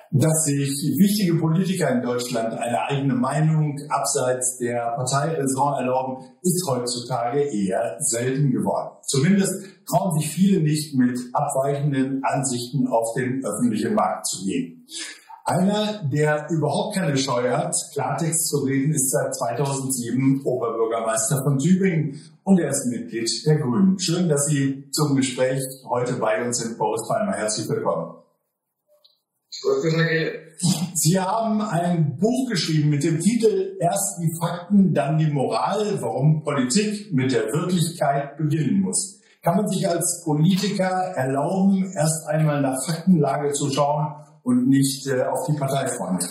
Dass sich wichtige Politiker in Deutschland eine eigene Meinung abseits der Parteiräson erlauben, ist heutzutage eher selten geworden. Zumindest trauen sich viele nicht, mit abweichenden Ansichten auf den öffentlichen Markt zu gehen. Einer, der überhaupt keine Scheu hat, Klartext zu reden, ist seit 2007 Oberbürgermeister von Tübingen und er ist Mitglied der Grünen. Schön, dass Sie zum Gespräch heute bei uns sind, Boris Palmer. Herzlich willkommen. Sie haben ein Buch geschrieben mit dem Titel Erst die Fakten, dann die Moral, warum Politik mit der Wirklichkeit beginnen muss. Kann man sich als Politiker erlauben, erst einmal nach Faktenlage zu schauen und nicht auf die Parteifreunde?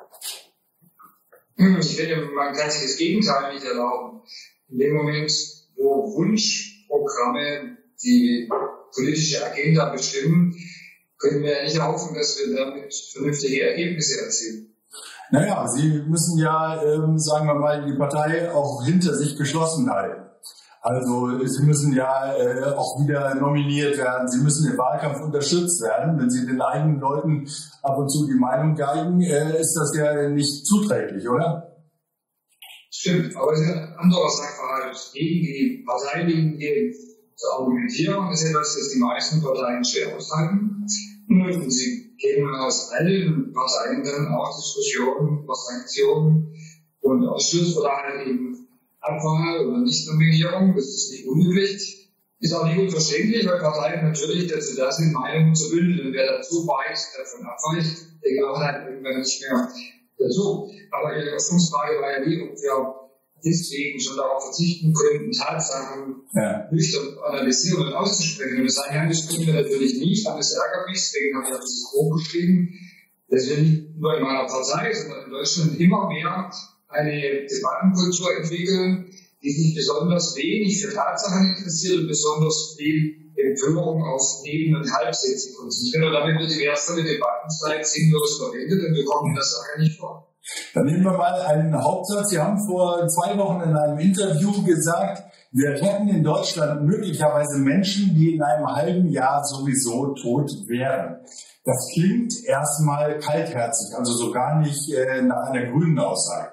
Ich finde, man kann sich das Gegenteil nicht erlauben. In dem Moment, wo Wunschprogramme die politische Agenda bestimmen, können wir ja nicht hoffen, dass wir damit vernünftige Ergebnisse erzielen. Naja, Sie müssen ja, sagen wir mal, die Partei auch hinter sich geschlossen halten. Also Sie müssen ja auch wieder nominiert werden, Sie müssen im Wahlkampf unterstützt werden. Wenn Sie den eigenen Leuten ab und zu die Meinung geigen, ist das ja nicht zuträglich, oder? Stimmt, aber es ist ein anderer Sachverhalt. Gegen die Parteilinien zu argumentieren, ist etwas, das die meisten Parteien schwer aushalten. Und sie kennen aus allen Parteien dann auch Diskussionen über Sanktionen und Ausschluss oder halt eben Abwahl oder Nichtnominierung. Das ist nicht unüblich. Ist auch nicht unverständlich, weil Parteien natürlich dazu da sind, Meinungen zu bündeln. Und wer dazu weit davon abweicht, der gehört halt irgendwann nicht mehr dazu. Aber Ihre Ausgangsfrage war ja nie, ob wir deswegen schon darauf verzichten könnten, Tatsachen nüchtern analysieren und auszusprechen. Und das sagen, ja, das können wir natürlich nicht, aber es ärgert mich, deswegen habe ich auch dieses Buch geschrieben, dass wir nicht nur in meiner Partei, sondern in Deutschland immer mehr eine Debattenkultur entwickeln, die sich besonders wenig für Tatsachen interessiert und besonders viel Empörung auf Neben- und Halbsätze konzentriert. Und damit wird die wertvolle Debattenzeit sinnlos verwendet und wir kommen das Sache nicht vor. Dann nehmen wir mal einen Hauptsatz. Sie haben vor 2 Wochen in einem Interview gesagt, wir retten in Deutschland möglicherweise Menschen, die in einem halben Jahr sowieso tot wären. Das klingt erstmal kaltherzig, also so gar nicht nach einer grünen Aussage.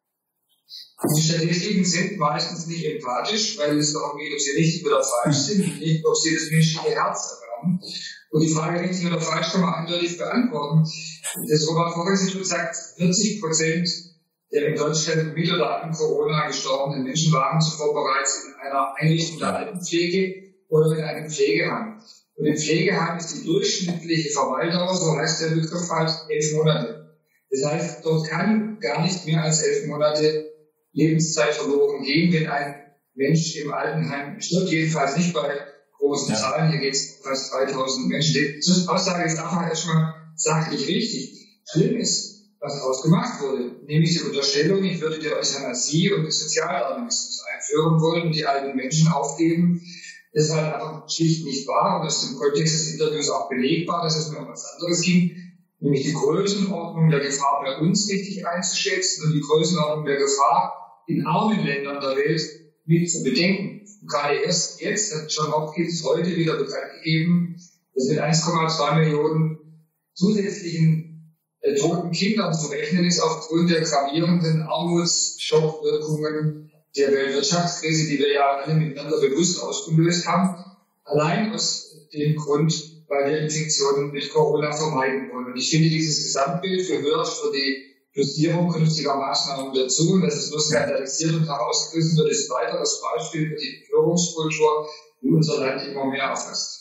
Die Statistiken sind meistens nicht empathisch, weil es darum geht, ob sie richtig oder falsch sind, nicht ob sie das menschliche Herz haben. Und die Frage, richtig oder falsch, kann man eindeutig beantworten. Das Robert-Koch-Institut sagt, 40% der in Deutschland mit oder an Corona gestorbenen Menschen waren zuvor bereits in einer Einrichtung der Altenpflege oder in einem Pflegeheim. Und im Pflegeheim ist die durchschnittliche Verweildauer, so heißt der Begriff halt, 11 Monate. Das heißt, dort kann gar nicht mehr als 11 Monate Lebenszeit verloren gehen, wenn ein Mensch im Altenheim stirbt, jedenfalls nicht bei großen Zahlen. Hier geht es um fast 3000 Menschen. Die Aussage ist einfach erstmal sachlich richtig. Schlimm ist, was daraus gemacht wurde, nämlich die Unterstellung, ich würde die Euthanasie und den Sozialdarwinismus einführen wollen und die alten Menschen aufgeben. Das ist halt einfach schlicht nicht wahr und aus dem Kontext des Interviews auch belegbar, dass es mir um was anderes ging, nämlich die Größenordnung der Gefahr bei uns richtig einzuschätzen und die Größenordnung der Gefahr in armen Ländern der Welt mit zu bedenken. Und gerade erst jetzt hat John Hopkins heute wieder bekannt gegeben, dass mit 1,2 Millionen zusätzlichen toten Kindern zu rechnen ist aufgrund der gravierenden Armutssschockwirkungen der Weltwirtschaftskrise, die wir ja alle miteinander bewusst ausgelöst haben, allein aus dem Grund, weil wir Infektionen mit Corona vermeiden wollen. Und ich finde, dieses Gesamtbild gehört für die Justierung künftiger Maßnahmen dazu. Und dass es nur skandalisiert und herausgerissen wird, ist ein weiteres Beispiel für die Empörungskultur, die unser Land immer mehr erfasst.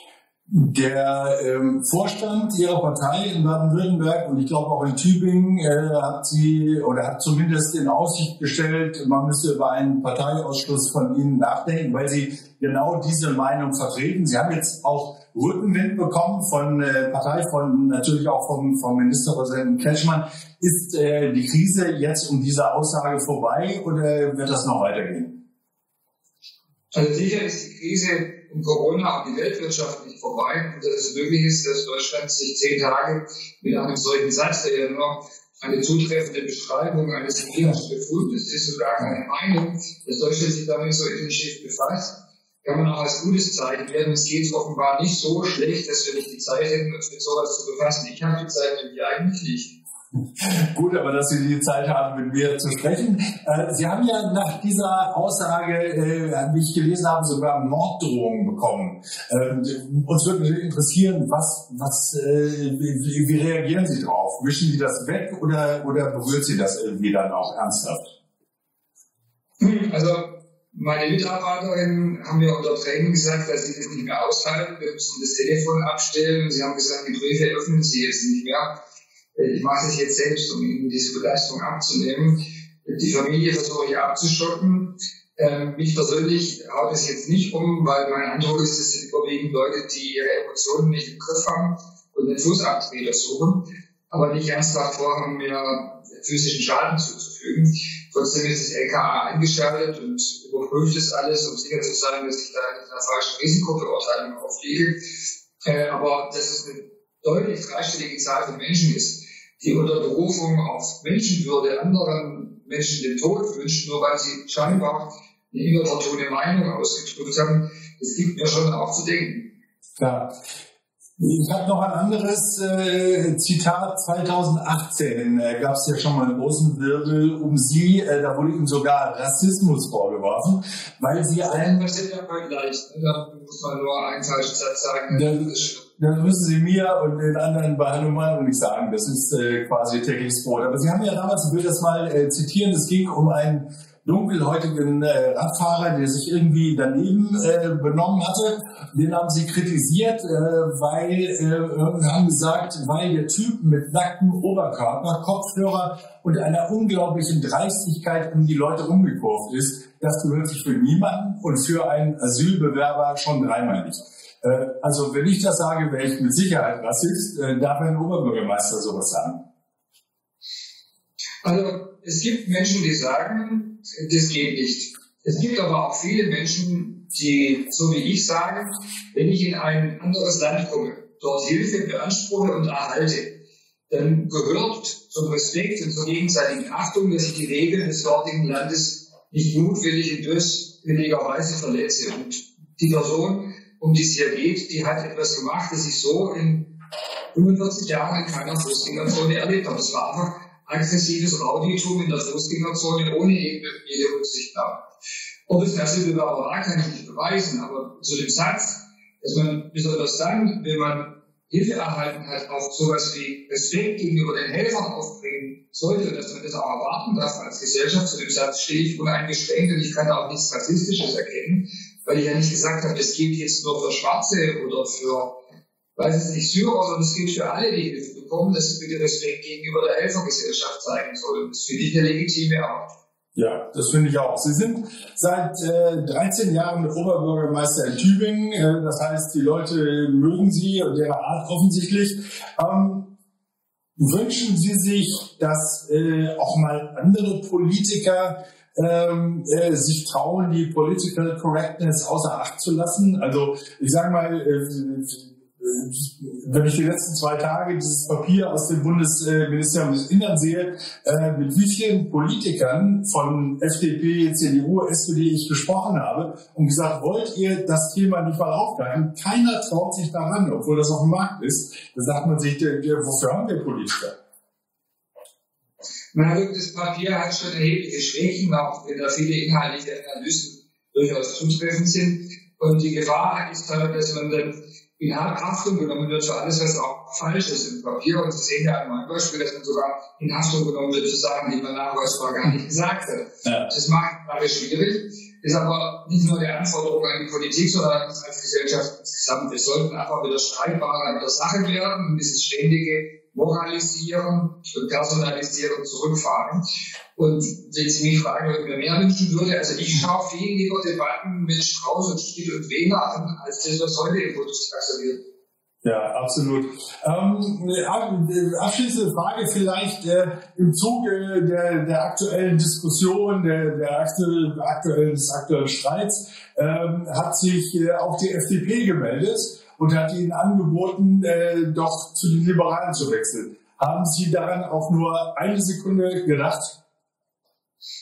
Der Vorstand Ihrer Partei in Baden-Württemberg und ich glaube auch in Tübingen hat zumindest in Aussicht gestellt, man müsste über einen Parteiausschluss von Ihnen nachdenken, weil Sie genau diese Meinung vertreten. Sie haben jetzt auch Rückenwind bekommen von natürlich auch vom Ministerpräsidenten Kretschmann. Ist die Krise jetzt um diese Aussage vorbei oder wird das noch weitergehen? Also sicher ist die Krise um Corona und die Weltwirtschaft nicht vorbei und dass es möglich ist, dass Deutschland sich 10 Tage mit einem solchen Satz, der ja nur eine zutreffende Beschreibung eines Befundes ist, sogar keine Meinung, dass Deutschland sich damit so intensiv befasst, kann man auch als gutes Zeichen werden. Es geht offenbar nicht so schlecht, dass wir nicht die Zeit hätten, uns mit sowas zu befassen. Ich habe die Zeit nämlich eigentlich nicht. Gut, aber dass Sie die Zeit haben, mit mir zu sprechen. Sie haben ja nach dieser Aussage, wie ich gelesen habe, sogar Morddrohungen bekommen. Uns würde natürlich interessieren, wie reagieren Sie drauf? Wischen Sie das weg oder berührt Sie das irgendwie dann auch ernsthaft? Also meine Mitarbeiterinnen haben mir unter Tränen gesagt, dass sie das nicht mehr aushalten. Wir müssen das Telefon abstellen. Und sie haben gesagt, die Briefe öffnen sie jetzt nicht mehr. Ich mache das jetzt selbst, um ihnen diese Belastung abzunehmen. Die Familie versuche ich abzuschotten. Mich persönlich haut es jetzt nicht um, weil mein Eindruck ist, es sind überwiegend Leute, die ihre Emotionen nicht im Griff haben und den Fußabtreter suchen, aber nicht ernsthaft vorhaben, mir physischen Schaden zuzufügen. Trotzdem ist das LKA eingeschaltet und überprüft das alles, um sicher zu sein, dass ich da nicht einer falschen Risikobeurteilung aufliege. Aber dass es eine deutlich dreistellige Zahl von Menschen ist, die unter Berufung auf Menschenwürde anderen Menschen den Tod wünschen, nur weil sie scheinbar eine inopportune Meinung ausgedrückt haben, das gibt mir schon auch zu denken. Ja. Ich habe noch ein anderes Zitat. 2018 gab es ja schon mal einen großen Wirbel um Sie. Da wurde Ihnen sogar Rassismus vorgeworfen, weil Sie Das ist ja voll leicht. Da muss man nur einen falschen Satz sagen. Dann müssen Sie mir und den anderen bei Hanuman nicht sagen. Das ist quasi tägliches Brot. Aber Sie haben ja damals, ich will das mal zitieren, es ging um einen dunkelhäutigen Radfahrer, der sich irgendwie daneben benommen hatte. Den haben Sie kritisiert, weil haben gesagt, weil der Typ mit nacktem Oberkörper, Kopfhörer und einer unglaublichen Dreistigkeit um die Leute rumgekurvt ist. Das gehört sich für niemanden und für einen Asylbewerber schon dreimal nicht. Also wenn ich das sage, wäre ich mit Sicherheit Rassist. Darf ein Oberbürgermeister sowas sagen? Also es gibt Menschen, die sagen, das geht nicht. Es gibt aber auch viele Menschen, die, so wie ich, sagen, wenn ich in ein anderes Land komme, dort Hilfe beanspruche und erhalte, dann gehört zum Respekt und zur gegenseitigen Achtung, dass ich die Regeln des dortigen Landes nicht mutwillig in böswilliger Weise verletze. Und die Person, um die es hier geht, die hat etwas gemacht, das ich so in 45 Jahren in keiner Fußgängerzone erlebt habe. Das war einfach aggressives Rowdytum in der Fußgängerzone ohne jede Rücksichtnahme. Ob es das Asylbewerber war, kann ich nicht beweisen, aber zu dem Satz, dass man besonders dann, wenn man Hilfe erhalten hat, auch sowas wie Respekt gegenüber den Helfern aufbringen sollte, dass man das auch erwarten darf als Gesellschaft, zu dem Satz stehe ich uneingeschränkt und ich kann da auch nichts Rassistisches erkennen, weil ich ja nicht gesagt habe, das gilt jetzt nur für Schwarze oder für, weiß es nicht, Syrer, sondern es gilt für alle, die Hilfe bekommen, dass sie bitte Respekt gegenüber der Helfergesellschaft zeigen sollen. Das finde ich eine legitime Art. Ja, das finde ich auch. Sie sind seit 13 Jahren Oberbürgermeister in Tübingen. Das heißt, die Leute mögen Sie und Ihre Art offensichtlich. Wünschen Sie sich, dass auch mal andere Politiker sich trauen, die Political Correctness außer Acht zu lassen? Also ich sage mal, wenn ich die letzten 2 Tage dieses Papier aus dem Bundesministerium des Innern sehe, mit wie vielen Politikern von FDP, CDU, SPD ich gesprochen habe und gesagt, wollt ihr das Thema nicht mal aufgreifen? Keiner traut sich daran, obwohl das auf dem Markt ist. Da sagt man sich, wofür haben wir Politiker? Das Papier hat schon erhebliche Schwächen, auch wenn da viele inhaltliche Analysen durchaus zutreffend sind. Und die Gefahr ist halt, dass man dann in Haftung genommen wird für alles, was auch falsch ist im Papier. Und Sie sehen ja an meinem Beispiel, dass man sogar in Haftung genommen wird für Sachen, die man nachweisbar gar nicht gesagt hat. Ja. Das macht alles schwierig. Ist aber nicht nur eine Anforderung an die Politik, sondern als Gesellschaft insgesamt. Wir sollten einfach wieder streitbarer an der Sache werden und dieses ständige Moralisieren und Personalisieren zurückfahren. Und wenn Sie mich fragen, ob ich mir mehr wünschen würde, also ich schaue viel lieber Debatten mit Strauß und Stiel und Wehner an, als das, was heute im Bundestag serviert. Ja, absolut. Abschließende Frage vielleicht im Zuge der aktuellen Diskussion, des aktuellen Streits, hat sich auch die FDP gemeldet und hat Ihnen angeboten, doch zu den Liberalen zu wechseln. Haben Sie daran auch nur eine Sekunde gedacht?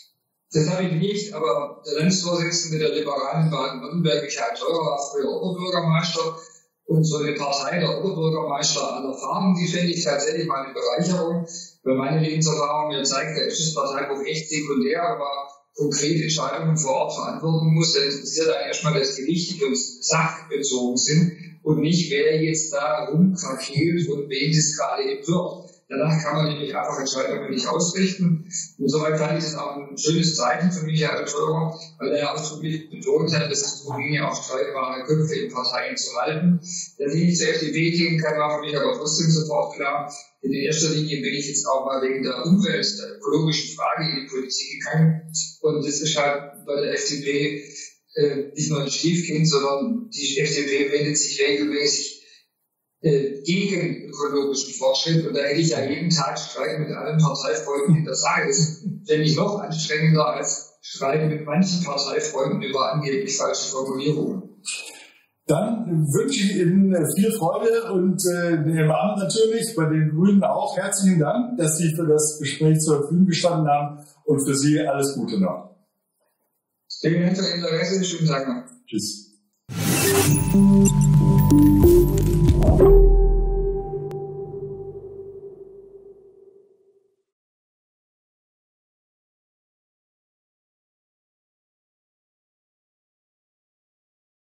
Das habe ich nicht, aber der Landesvorsitzende der Liberalen in Baden-Württemberg, Michael Theurer, war früher Oberbürgermeister. Und so eine Partei der Oberbürgermeister aller Farben, die finde ich tatsächlich mal eine Bereicherung, weil meine Lebenserfahrung mir zeigt, da ist das Parteibuch echt sekundär, aber konkrete Entscheidungen vor Ort verantworten muss, dann interessiert einen erstmal, dass die wichtig und sachbezogen sind und nicht, wer jetzt da rumkrakeelt und wen das gerade empört. Danach kann man nämlich einfach Entscheidungen nicht ausrichten. Insoweit fand ich das auch ein schönes Zeichen für mich, Herr Theurer, weil er ausdrücklich betont hat, dass es darum ging, auch streitbare Köpfe in Parteien zu halten. Dass ich nicht zur FDP gehen kann, war für mich aber trotzdem sofort klar. In erster Linie bin ich jetzt auch mal wegen der Umwelt, der ökologischen Frage in die Politik gegangen. Und das ist halt bei der FDP nicht nur ein Stiefkind, sondern die FDP wendet sich regelmäßig gegen ökologischen Fortschritt. Und da hätte ich ja jeden Tag Streit mit allen Parteifreunden in der Sache. Das fände ich noch anstrengender als Streit mit manchen Parteifreunden über angeblich falsche Formulierungen. Dann wünsche ich Ihnen viel Freude und dem Amt natürlich, bei den Grünen auch herzlichen Dank, dass Sie für das Gespräch zur Verfügung gestanden haben und für Sie alles Gute noch. Vielen Dank für Ihr Interesse. Schönen Tag noch. Tschüss.